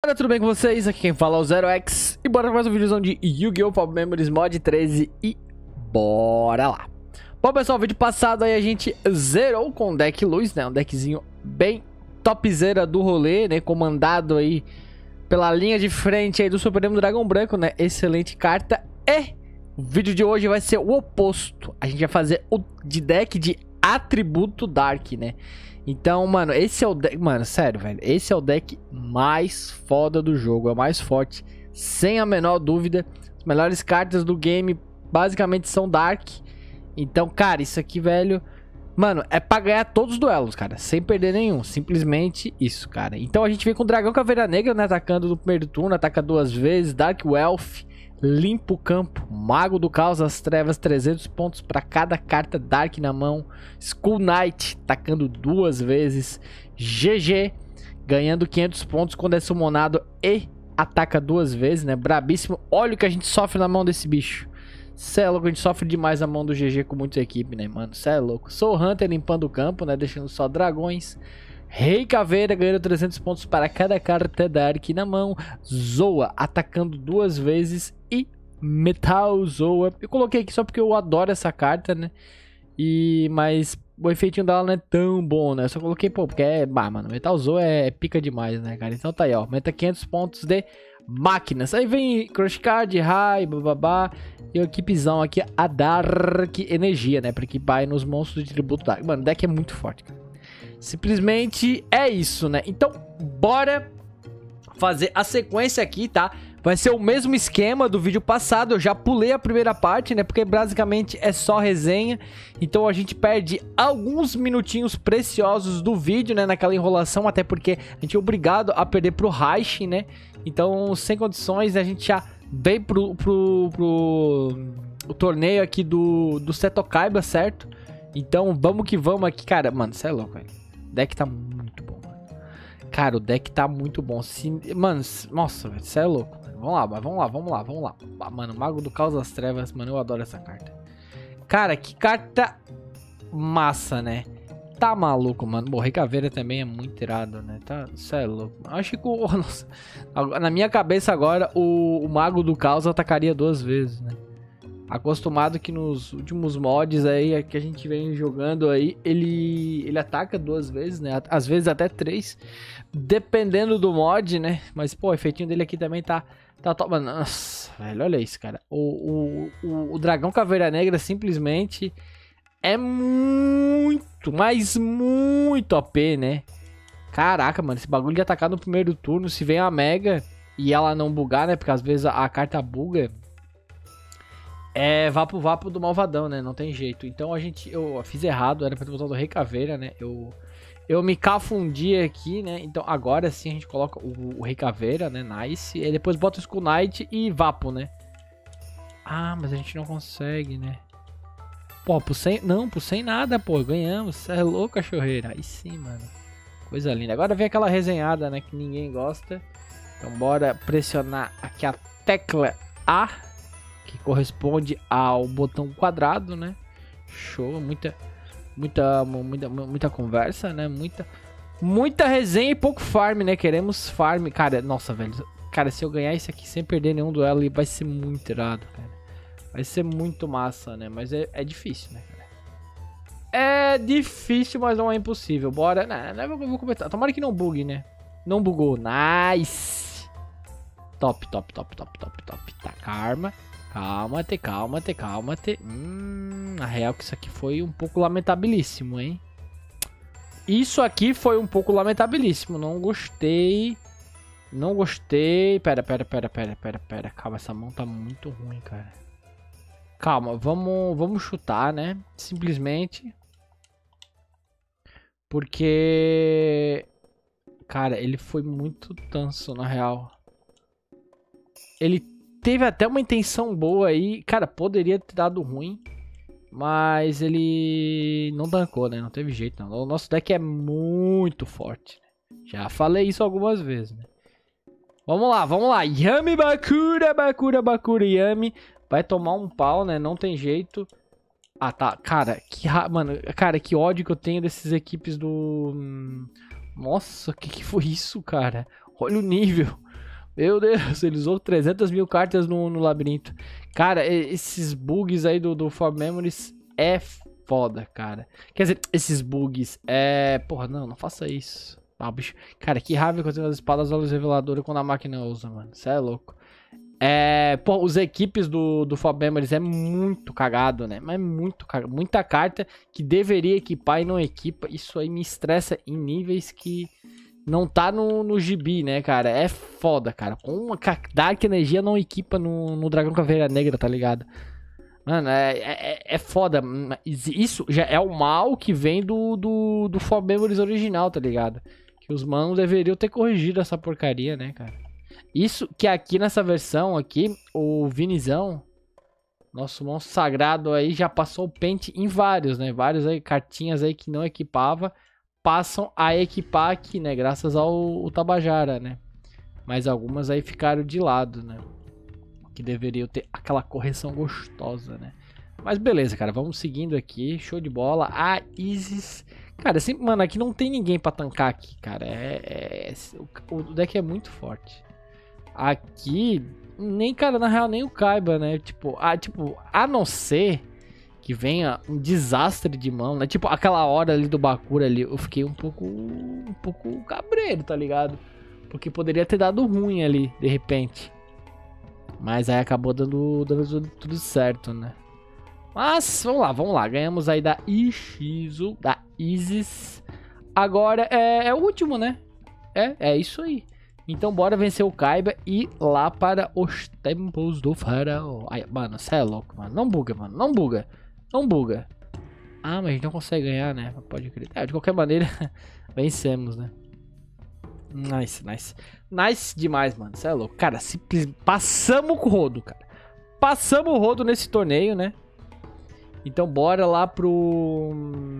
Galera, tudo bem com vocês? Aqui quem fala é o ZeroX e bora para mais um vídeozão de Yu-Gi-Oh! Power Memories Mod 13 e bora lá. Bom pessoal, vídeo passado aí a gente zerou com o deck luz, né? Um deckzinho bem topzera do rolê, né? Comandado aí pela linha de frente aí do Supremo Dragão Branco, né? Excelente carta. E o vídeo de hoje vai ser o oposto. A gente vai fazer o de deck de atributo Dark, né? Então, mano, esse é o deck... Mano, sério, velho. Esse é o deck mais foda do jogo. É o mais forte, sem a menor dúvida. As melhores cartas do game, basicamente, são Dark. Então, cara, isso aqui, velho... Mano, é pra ganhar todos os duelos, cara. Sem perder nenhum. Simplesmente isso, cara. Então, a gente vem com o Dragão Caveira Negra, né? Atacando no primeiro turno. Ataca 2 vezes. Dark Wealth. Limpa o campo. Mago do Caos das Trevas. 300 pontos pra cada carta Dark na mão. Skull Knight. Atacando 2 vezes. GG. Ganhando 500 pontos quando é summonado. E ataca 2 vezes, né? Brabíssimo. Olha o que a gente sofre na mão desse bicho. Cê é louco, a gente sofre demais na mão do GG com muita equipe, né, mano? Cê é louco. Soul Hunter limpando o campo, né? Deixando só dragões. Rei Caveira ganhando 300 pontos para cada carta Dark na mão. Zoa atacando 2 vezes. E Metal Zoa. Eu coloquei aqui só porque eu adoro essa carta, né? Mas o efeitinho dela não é tão bom, né? Eu só coloquei, pô, porque é... Bah, mano, Metal Zoa é pica demais, né, cara? Então tá aí, ó. Aumenta 500 pontos de máquinas. Aí vem Crush Card, Rai, bababá. E a equipezão aqui, a Dark Energia, né? Pra equipar aí nos monstros de tributo Dark. Mano, o deck é muito forte, cara. Simplesmente é isso, né? Então, bora fazer a sequência aqui, tá? Vai ser o mesmo esquema do vídeo passado. Eu já pulei a primeira parte, né? Porque basicamente é só resenha. Então a gente perde alguns minutinhos preciosos do vídeo, né? Naquela enrolação. Até porque a gente é obrigado a perder pro Raish, né? Então, sem condições, a gente já veio pro torneio aqui do Seto Kaiba, certo? Então, vamos que vamos aqui. Cara, mano, cê é louco, velho. O deck tá muito bom, mano. Cara, o deck tá muito bom. Mano, nossa, velho, cê é louco. Mano. Vamos lá, mas vamos lá. Mano, Mago do Caos das Trevas, mano, eu adoro essa carta. Cara, que carta massa, né? Tá maluco, mano. Bom, Rei Caveira também é muito irado, né? Tá, cê é louco. Acho que nossa, na minha cabeça agora, o Mago do Caos atacaria 2 vezes, né? Acostumado que nos últimos mods aí que a gente vem jogando aí, ele ataca 2 vezes, né? Às vezes até 3, dependendo do mod, né? Mas, pô, o efeitinho dele aqui também tá top. Nossa, velho, olha isso, cara. O Dragão Caveira Negra simplesmente é muito, mas muito OP, né? Caraca, mano, esse bagulho de atacar no primeiro turno, se vem a Mega e ela não bugar, né? Porque às vezes a carta buga. É vapo do malvadão, né? Não tem jeito. Então eu fiz errado, era pra ter botado o Rei Caveira, né? Eu me confundi aqui, né? Então agora sim a gente coloca o Rei Caveira, né? Nice. E depois bota o Skull Knight e vapo, né? Ah, mas a gente não consegue, né? Pô, por 100... Não, por 100 nada, pô. Ganhamos. Você é louco, cachorreira. Aí sim, mano. Coisa linda. Agora vem aquela resenhada, né? Que ninguém gosta. Então bora pressionar aqui a tecla A, que corresponde ao botão quadrado, né? Show, muita conversa, né? Muita resenha e pouco farm, né? Queremos farm. Cara, nossa, velho. Cara, se eu ganhar isso aqui sem perder nenhum duelo, vai ser muito irado, cara. Vai ser muito massa, né? Mas é difícil, né, cara? É difícil, mas não é impossível. Bora. Não, eu vou comentar. Tomara que não bugue, né? Não bugou. Nice. Top. Tá, karma. Calma. Na real que isso aqui foi um pouco lamentabilíssimo, hein? Isso aqui foi um pouco lamentabilíssimo. Não gostei. Pera. Calma, essa mão tá muito ruim, cara. Calma, vamos chutar, né? Simplesmente. Porque... Cara, ele foi muito tanso, na real. Ele teve até uma intenção boa aí. Cara, poderia ter dado ruim. Mas ele não tancou, né? Não teve jeito, não. O nosso deck é muito forte, né? Já falei isso algumas vezes, né? Vamos lá. Yami Bakura, Yami. Vai tomar um pau, né? Não tem jeito. Ah, tá. Cara, que ódio que eu tenho dessas equipes do... Nossa, que foi isso, cara? Olha o nível. Meu Deus, ele usou 300 mil cartas no labirinto. Cara, esses bugs aí do For Memories é foda, cara. Quer dizer, esses bugs Porra, não faça isso. Ah, bicho. Cara, que raiva que eu tenho as espadas olhos reveladoras quando a máquina usa, mano. Isso é louco. Pô, os equipes do For Memories é muito cagado, né? Mas muito cagado. Muita carta que deveria equipar e não equipa. Isso aí me estressa em níveis que não tá no gibi, né, cara? É foda, cara. Com a Dark Energia não equipa no Dragão Caveira Negra, tá ligado? Mano, é foda. Isso já é o mal que vem do For Memories original, tá ligado? Que os manos deveriam ter corrigido essa porcaria, né, cara? Isso que aqui nessa versão aqui, o Vinizão, nosso monstro sagrado aí, já passou o pente em vários, né? Vários aí, cartinhas aí que não equipava, passam a equipar aqui, né? Graças ao Tabajara, né? Mas algumas aí ficaram de lado, né? Que deveriam ter aquela correção gostosa, né? Mas beleza, cara, vamos seguindo aqui, show de bola. A Isis... Cara, assim, mano, aqui não tem ninguém pra tancar aqui, cara. O deck é muito forte. Aqui, nem, cara, na real, nem o Kaiba, né? Tipo, a não ser que venha um desastre de mão, né? Tipo, aquela hora ali do Bakura ali, eu fiquei um pouco cabreiro, tá ligado? Porque poderia ter dado ruim ali, de repente. Mas aí acabou dando tudo certo, né? Mas, vamos lá. Ganhamos aí da Ishizu, da Isis. Agora é o último, né? É isso aí. Então bora vencer o Kaiba e ir lá para os templos do faraó. Ai, mano, cê é louco, mano. Não buga, mano. Não buga. Não buga. Ah, mas a gente não consegue ganhar, né? Pode crer. De qualquer maneira, vencemos, né? Nice, nice. Nice demais, mano. Cê é louco. Cara, simplesmente passamos o rodo, cara. Passamos o rodo nesse torneio, né? Então bora lá pro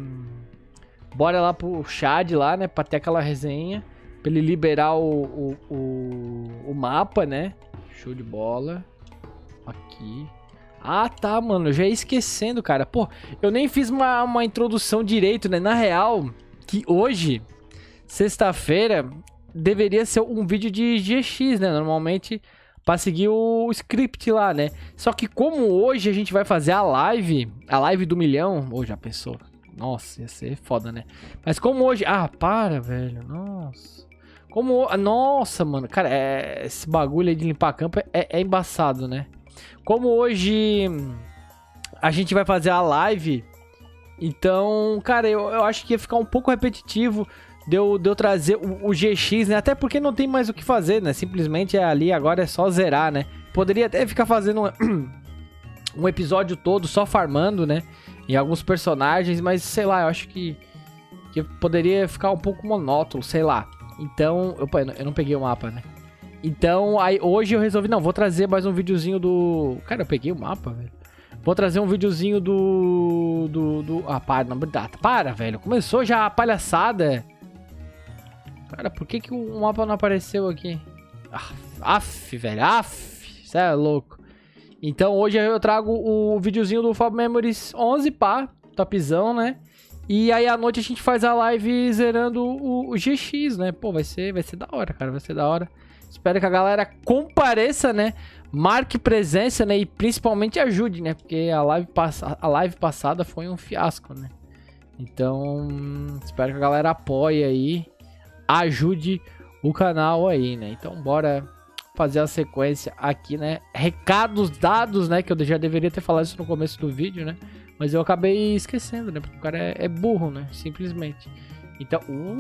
Chad lá, né? Pra ter aquela resenha. Pra ele liberar o mapa, né? Show de bola. Aqui. Ah, tá, mano. Eu já ia esquecendo, cara. Pô, eu nem fiz uma introdução direito, né? Na real, que hoje, sexta-feira, deveria ser um vídeo de GX, né? Normalmente, pra seguir o script lá, né? Só que como hoje a gente vai fazer a live do milhão... Ô, já pensou? Nossa, ia ser foda, né? Mas como hoje... Ah, para, velho. Nossa. Nossa, mano. Cara, esse bagulho aí de limpar campo é embaçado, né? Como hoje a gente vai fazer a live, então, cara, eu acho que ia ficar um pouco repetitivo de eu trazer o GX, né? Até porque não tem mais o que fazer, né? Simplesmente ali agora é só zerar, né? Poderia até ficar fazendo um episódio todo só farmando, né? Em alguns personagens, mas sei lá, eu acho que poderia ficar um pouco monótono, sei lá. Então, opa, eu não peguei o mapa, né? Então, aí hoje eu resolvi, não, vou trazer mais um videozinho do... Cara, eu peguei o mapa, velho. Vou trazer um videozinho Ah, para, não, para, velho. Começou já a palhaçada. Cara, por que o mapa não apareceu aqui? Velho, cê é louco. Então, hoje eu trago o videozinho do For Memories 11, pá, topzão, né? E aí à noite a gente faz a live zerando o GX, né? Pô, vai ser da hora, cara, vai ser da hora. Espero que a galera compareça, né? Marque presença, né? E principalmente ajude, né? Porque a live passada foi um fiasco, né? Então, espero que a galera apoie aí. Ajude o canal aí, né? Então, bora fazer a sequência aqui, né? Recados dados, né? Que eu já deveria ter falado isso no começo do vídeo, né? Mas eu acabei esquecendo, né? Porque o cara é burro, né? Simplesmente. Então,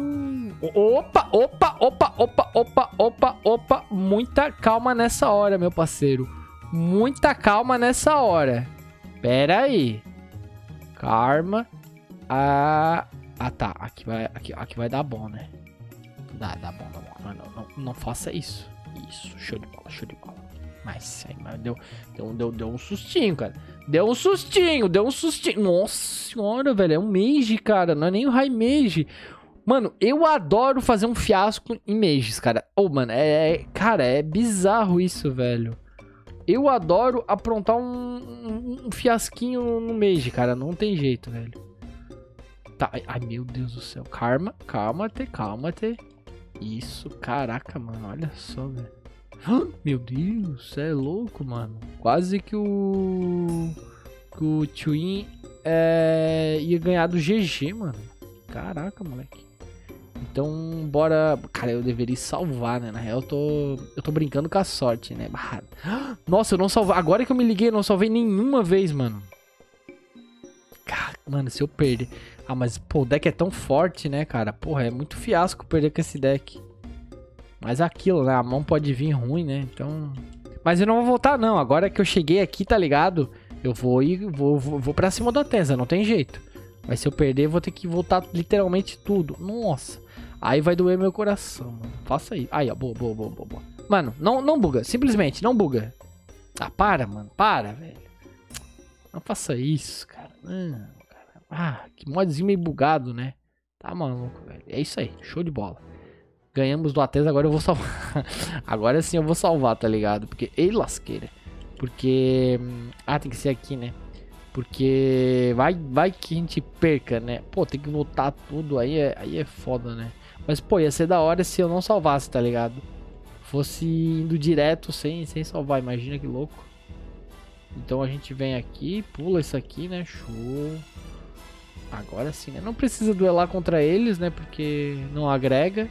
opa, muita calma nessa hora, meu parceiro. Muita calma nessa hora. Pera aí. Calma. Ah, tá. Aqui vai dar bom, né? Dá bom. Não faça isso. Isso, show de bola. Mas deu um sustinho, cara. Deu um sustinho. Nossa senhora, velho. É um mage, cara. Não é nem o high mage. Mano, eu adoro fazer um fiasco em mages, cara. Mano, cara, é bizarro isso, velho. Eu adoro aprontar um fiasquinho no mage, cara. Não tem jeito, velho. Tá, ai, meu Deus do céu. Calma, te. Isso, caraca, mano. Olha só, velho. Meu Deus, cê é louco, mano. Quase que o Twin ia ganhar do GG, mano. Caraca, moleque. Então, bora... Cara, eu deveria salvar, né? Na real, eu tô brincando com a sorte, né? Nossa, eu não salvei. Agora que eu me liguei, eu não salvei nenhuma vez, mano. Cara, mano, se eu perder... Ah, mas, pô, o deck é tão forte, né, cara? Porra, é muito fiasco perder com esse deck. Mas aquilo, né? A mão pode vir ruim, né? Então... Mas eu não vou voltar, não. Agora que eu cheguei aqui, tá ligado? Eu vou pra cima da Tenza, não tem jeito. Mas se eu perder, eu vou ter que voltar literalmente tudo. Nossa. Aí vai doer meu coração, mano. Faça aí. Aí, ó. Boa. Mano, não buga. Simplesmente, não buga. Ah, para, mano. Para, velho. Não faça isso, cara. Não, cara. Ah, que modzinho meio bugado, né? Tá maluco, velho. É isso aí. Show de bola. Ganhamos do Ateza, agora eu vou salvar. Agora sim eu vou salvar, tá ligado? Porque... Ei, lasqueira. Porque... Ah, tem que ser aqui, né? Porque... Vai que a gente perca, né? Pô, tem que voltar tudo. Aí é foda, né? Mas, pô, ia ser da hora se eu não salvasse, tá ligado? Fosse indo direto sem salvar. Imagina que louco. Então a gente vem aqui, pula isso aqui, né? Show. Agora sim, né? Não precisa duelar contra eles, né? Porque não agrega.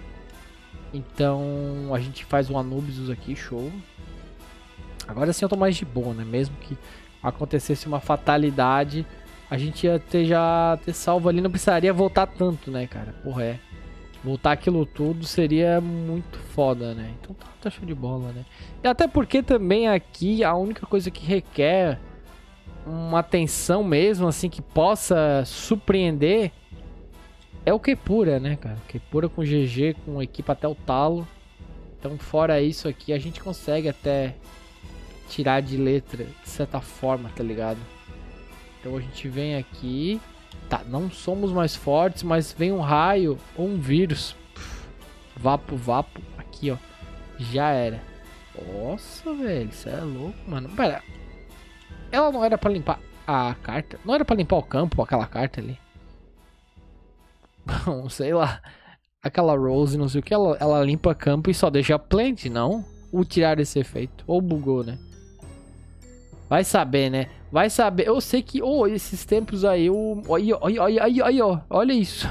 Então a gente faz o Anubius aqui, show. Agora sim eu tô mais de boa, né? Mesmo que acontecesse uma fatalidade, a gente ia ter salvo ali. Não precisaria voltar tanto, né, cara? Porra, voltar aquilo tudo seria muito foda, né? Então tá show de bola, né? E até porque também aqui a única coisa que requer uma atenção mesmo, assim, que possa surpreender é o Kepura, né, cara? Kepura com GG, com equipe até o talo. Então, fora isso aqui, a gente consegue até tirar de letra, de certa forma, tá ligado? Então, a gente vem aqui. Tá, não somos mais fortes, mas vem um raio ou um vírus. Vapo. Aqui, ó. Já era. Nossa, velho. Isso é louco, mano. Pera. Ela não era pra limpar a carta? Não era pra limpar o campo, aquela carta ali? Bom, sei lá. Aquela Rose, não sei o que, ela limpa campo e só deixa a plant, não? Ou tirar esse efeito. Ou bugou, né? Vai saber, né? Vai saber. Eu sei que, esses tempos aí, aí, ó. Olha isso.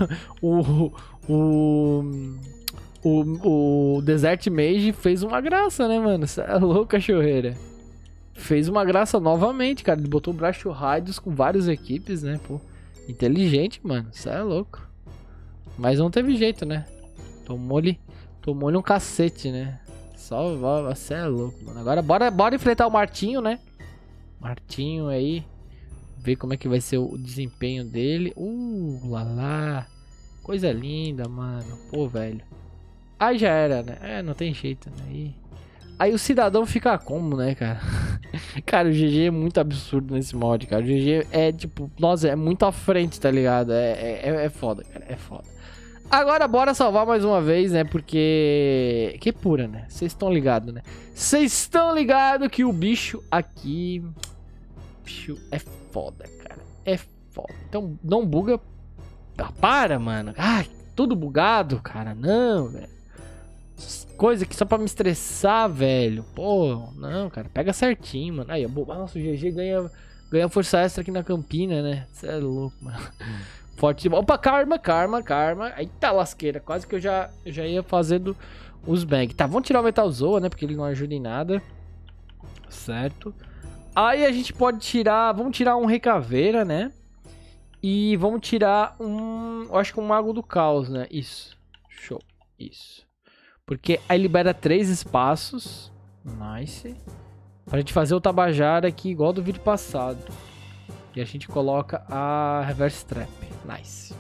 O Desert Mage fez uma graça, né, mano? Cê é louco, cachorreira. Fez uma graça novamente, cara. Ele botou o Bracho Raidos com várias equipes, né, pô. Inteligente, mano. Cê é louco. Mas não teve jeito, né? Tomou-lhe um cacete, né? Só, você é louco, mano. Agora bora enfrentar o Martinho, né? Martinho aí. Ver como é que vai ser o desempenho dele. Lá. Coisa linda, mano. Pô, velho. Aí já era, né? Não tem jeito, né? Aí o cidadão fica como, né, cara? Cara, o GG é muito absurdo nesse mod, cara. O GG é, tipo, nossa, é muito à frente, tá ligado? É foda, cara. É foda. Agora bora salvar mais uma vez, né? Porque... Kepura, né? Vocês estão ligados, né? Vocês estão ligados que o bicho aqui... O bicho é foda, cara. É foda. Então, não buga... Ah, para, mano. Ai, tudo bugado, cara. Não, velho. Coisa que só pra me estressar, velho. Pô, não, cara. Pega certinho, mano. Aí, nossa, o GG ganha força extra aqui na Campina, né? Você é louco, mano. Forte. Opa, karma. Eita lasqueira. Quase que eu já ia fazendo os bag. Tá, vamos tirar o Metal Zoa, né? Porque ele não ajuda em nada. Certo. Aí a gente pode tirar... Vamos tirar um Recaveira, né? E vamos tirar eu acho que um Mago do Caos, né? Isso. Show. Isso. Porque aí libera 3 espaços. Nice. Pra gente fazer o Tabajara aqui igual do vídeo passado. E a gente coloca a Reverse Trap. Nice.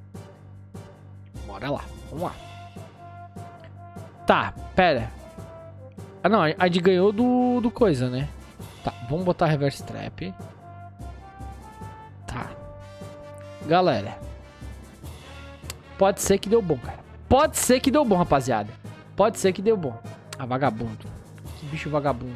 Bora lá. Vamos lá. Tá, pera. Ah, não. A gente ganhou do coisa, né? Tá, vamos botar a Reverse Trap. Tá. Galera. Pode ser que deu bom, cara. Pode ser que deu bom, rapaziada. Pode ser que deu bom. Ah, vagabundo. Que bicho vagabundo.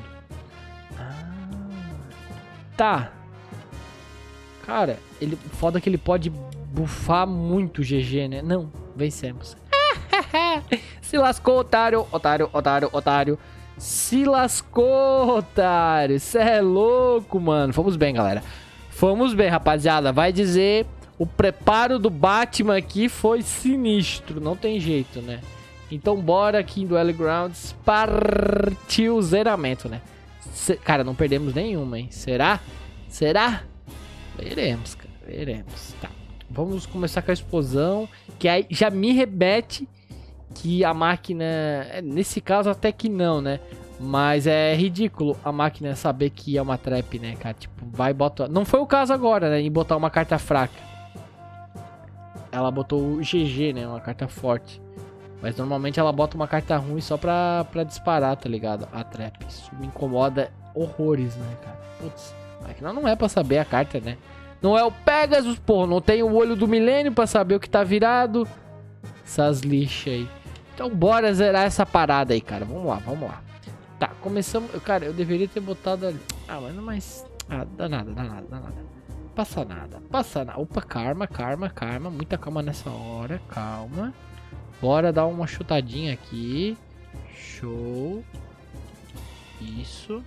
Tá. Cara, foda que ele pode bufar muito o GG, né? Não, vencemos. Se lascou, otário. Se lascou, otário. Cê é louco, mano. Fomos bem, galera. Fomos bem, rapaziada. Vai dizer, o preparo do Batman aqui foi sinistro. Não tem jeito, né? Então bora aqui em Duel Grounds. Partiu o zeramento, né? Cara, não perdemos nenhuma, hein? Será? Será? Veremos, cara. Veremos. Tá. Vamos começar com a explosão. Que aí já me remete que a máquina... Nesse caso até que não, né? Mas é ridículo a máquina saber que é uma trap, né, cara? Tipo, vai e bota... Não foi o caso agora, né? Em botar uma carta fraca. Ela botou o GG, né? Uma carta forte. Mas normalmente ela bota uma carta ruim só pra disparar, tá ligado? A trap. Isso me incomoda horrores, né, cara? Putz, a máquina não é pra saber a carta, né? Não é o Pegasus, pô. Não tem o olho do milênio pra saber o que tá virado. Essas lixas aí. Então bora zerar essa parada aí, cara. Vamos lá, vamos lá. Tá, começamos... Cara, eu deveria ter botado ali... Ah, mas não mais... Ah, dá nada, dá nada, dá nada. Passa nada, passa nada. Opa, calma, calma, calma. Muita calma nessa hora, calma. Bora dar uma chutadinha aqui. Show. Isso.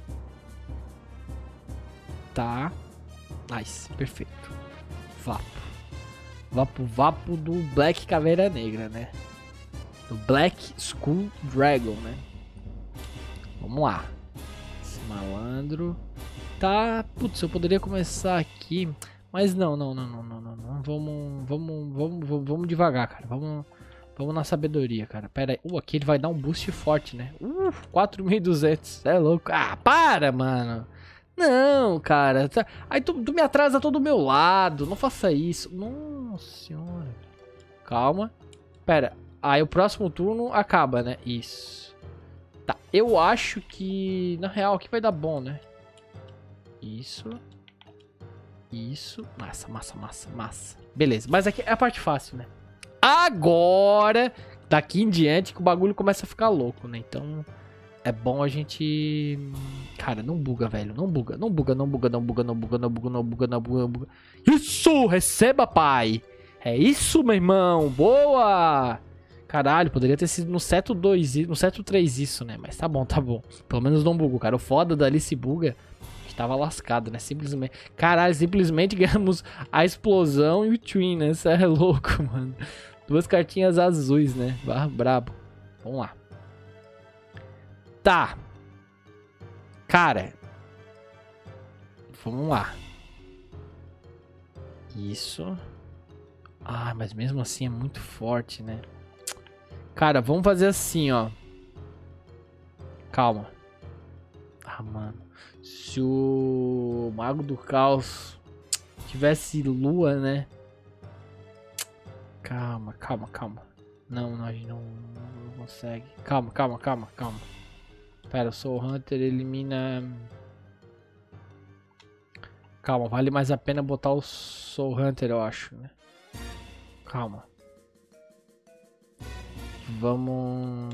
Tá. Nice, perfeito. Vapo. Vapo, vapo do Black Caveira Negra, né? Do Black Skull Dragon, né? Vamos lá. Esse malandro. Tá. Putz, eu poderia começar aqui. Mas não. Vamos devagar, cara. Vamos na sabedoria, cara. Pera aí. Aqui ele vai dar um boost forte, né? 4.200. É louco. Ah, para, mano. Não, cara. Aí tu me atrasa todo do meu lado. Não faça isso. Nossa senhora. Calma. Pera. Aí o próximo turno acaba, né? Isso. Tá. Eu acho que... Na real, aqui vai dar bom, né? Isso. Isso. Massa. Beleza. Mas aqui é a parte fácil, né? Agora, daqui em diante, que o bagulho começa a ficar louco, né? Então... É bom a gente... Cara, não buga, velho. Não buga. Isso! Receba, pai! É isso, meu irmão! Boa! Caralho, poderia ter sido no seto 2, no seto 3 isso, né? Mas tá bom. Pelo menos não bugou, cara. O foda dali se buga. A gente tava lascado, né? Simplesmente... Caralho, simplesmente ganhamos a explosão e o Twin, né? Isso é louco, mano. 2 cartinhas azuis, né? Barra brabo. Vamos lá. Tá. Cara. Vamos lá. Isso. Ah, mas mesmo assim é muito forte, né? Cara, vamos fazer assim, ó. Calma. Ah, mano. Se o Mago do Caos tivesse lua, né? Calma. Não, a gente não consegue. Calma. Pera, o Soul Hunter elimina... Calma, vale mais a pena botar o Soul Hunter, eu acho, né? Calma. Vamos...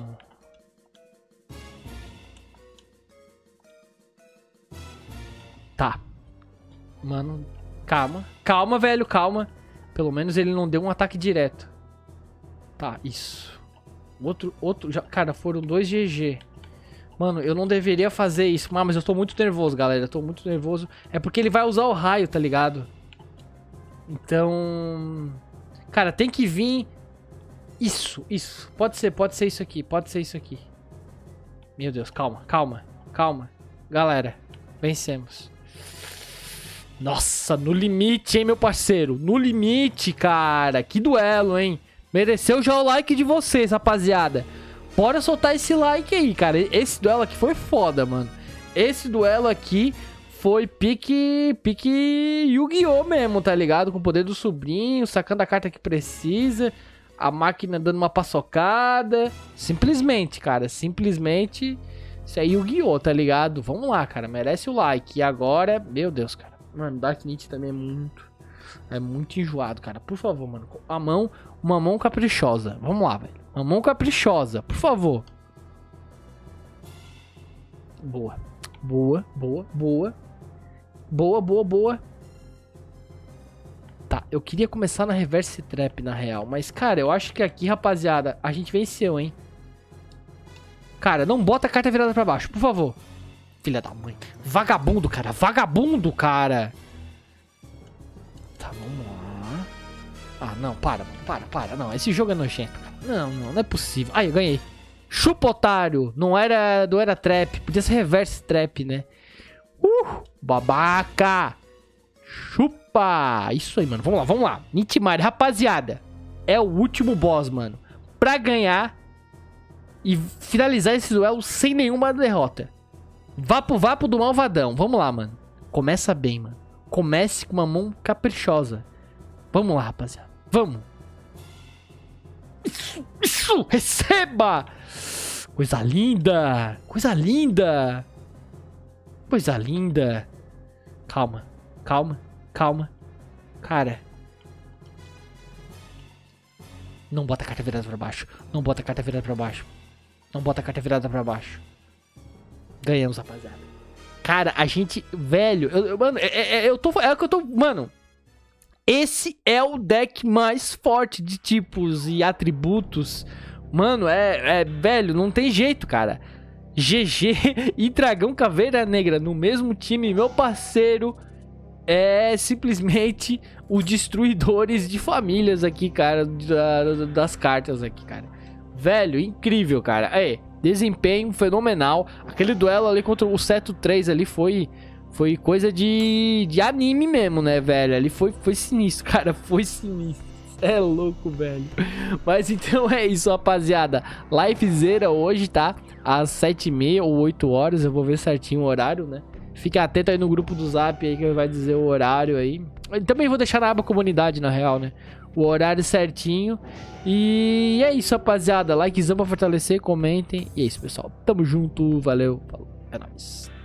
Tá. Mano, calma, velho, calma. Pelo menos ele não deu um ataque direto. Tá, isso. Outro, já, cara, foram 2 GG. Mano, eu não deveria fazer isso. Mas eu tô muito nervoso, galera. Eu tô muito nervoso. É porque ele vai usar o raio, tá ligado? Então... Cara, tem que vir... Isso. Pode ser isso aqui. Meu Deus, calma. Galera, vencemos. Nossa, no limite, hein, meu parceiro. No limite, cara. Que duelo, hein. Mereceu já o like de vocês, rapaziada. Bora soltar esse like aí, cara. Esse duelo aqui foi foda, mano. Esse duelo aqui foi pique Yu-Gi-Oh! Mesmo, tá ligado? Com o poder do sobrinho, sacando a carta que precisa. A máquina dando uma paçocada. Simplesmente, cara. Simplesmente. Isso é Yu-Gi-Oh! Tá ligado? Vamos lá, cara. Merece o like. E agora, meu Deus, cara. Mano, Dark Knight também é muito enjoado, cara. Por favor, mano. Uma mão caprichosa. Vamos lá, velho. Uma mão caprichosa, por favor. Boa. Tá, eu queria começar na Reverse Trap, na real. Mas, cara, eu acho que aqui, rapaziada, a gente venceu, hein? Cara, não bota a carta virada pra baixo, por favor. Filha da mãe. Vagabundo, cara. Vagabundo, cara. Tá, vamos lá. Ah, não. Para, mano. Para. Não, esse jogo é nojento, cara. Não é possível. Ai, eu ganhei. Chupa, otário. Não era trap. Podia ser reverse trap, né? Babaca. Chupa. Isso aí, mano. Vamos lá. Nitmari, rapaziada. É o último boss, mano. Pra ganhar e finalizar esse duelo sem nenhuma derrota. Vapo do malvadão. Vamos lá, mano. Começa bem, mano. Comece com uma mão caprichosa. Vamos lá, rapaziada. Vamos. Isso. Receba. Coisa linda. Coisa linda. Coisa linda. Calma. Cara. Não bota a carta virada pra baixo. Não bota a carta virada pra baixo. Ganhamos, rapaziada. Cara, a gente... Velho, mano, é o que eu tô... Mano, esse é o deck mais forte de tipos e atributos. Mano, velho, não tem jeito, cara. GG e Dragão Caveira Negra no mesmo time, meu parceiro. É simplesmente os destruidores de famílias aqui, cara, das cartas aqui, cara. Velho, incrível, cara. Aí, desempenho fenomenal. Aquele duelo ali contra o Seto 3 ali foi coisa de anime mesmo, né, velho? Ali foi sinistro, cara. Foi sinistro. É louco, velho. Mas então é isso, rapaziada. Livezera hoje, tá? Às 7h30 ou 8 horas. Eu vou ver certinho o horário, né? Fique atento aí no grupo do Zap aí que vai dizer o horário aí. Eu também vou deixar na aba comunidade, na real, né? O horário certinho. E é isso, rapaziada. Likezão pra fortalecer, comentem. E é isso, pessoal. Tamo junto. Valeu. Falou. É nóis.